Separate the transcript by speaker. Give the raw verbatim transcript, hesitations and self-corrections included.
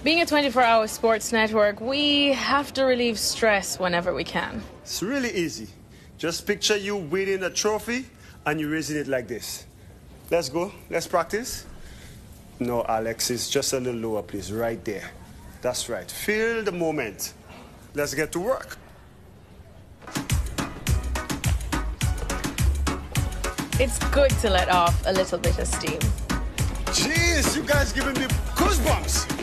Speaker 1: Being a twenty-four hour sports network, we have to relieve stress whenever we can.
Speaker 2: It's really easy. Just picture you winning a trophy and you're raising it like this. Let's go. Let's practice. No, Alexis, just a little lower, please. Right there. That's right. Feel the moment. Let's get to work.
Speaker 1: It's good to let off a little bit of steam.
Speaker 2: Jeez, you guys giving me goosebumps.